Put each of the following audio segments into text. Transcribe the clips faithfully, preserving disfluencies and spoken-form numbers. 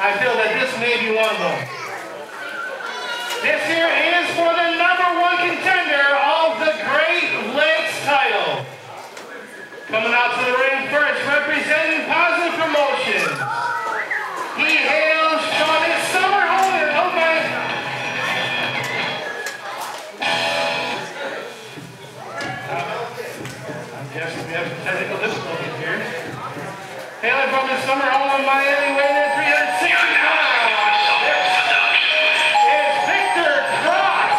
I feel that this may be one of them. This here is for the number one contender of the Great Lakes title. Coming out to the ring first, representing Positive Promotions. He hails from his summer home. Okay. I'm guessing we have some technical difficulties here. Hailing from his summer home in Miami, weighing at three hundred sixty pounds. It's Victor Cross.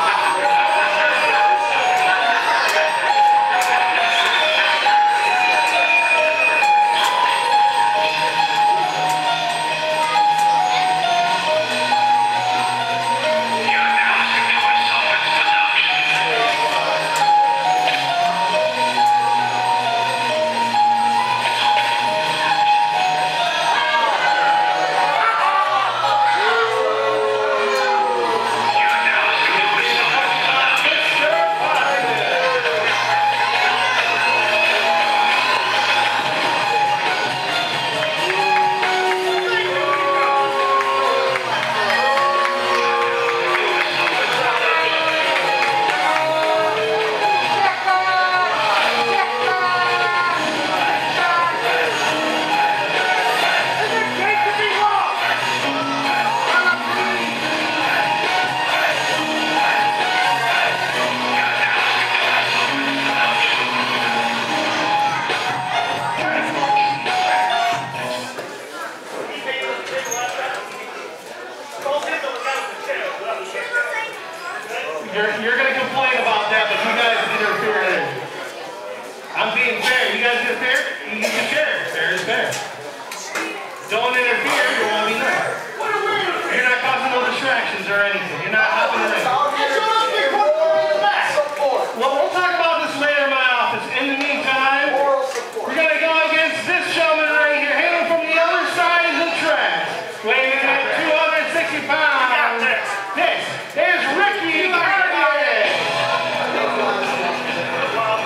You're, you're going to complain about that, but you guys interfere in it. I'm being fair. You guys interfere? You get your share. Fair is fair. Don't interfere. You won't be there. You're not causing no distractions or anything. You're not helping anything. Well, we'll talk about this later in my office. In the meantime, we're going to go against this gentleman right here, hailing from the other side of the track, weighing in at two hundred sixty pounds. This is Ricky.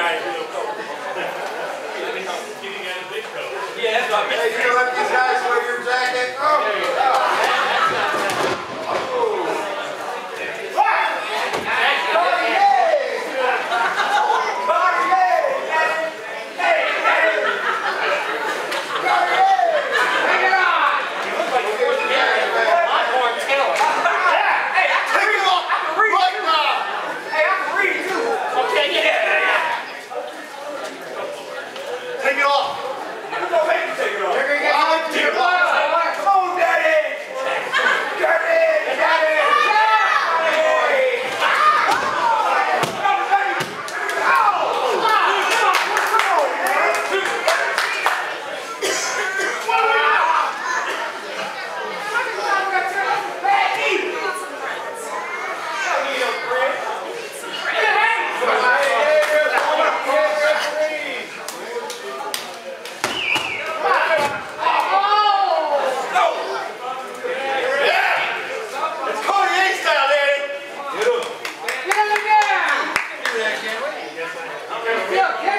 Yeah, that's what I meant. Hey, you gonna let these guys wear your jacket? Oh, Yeah.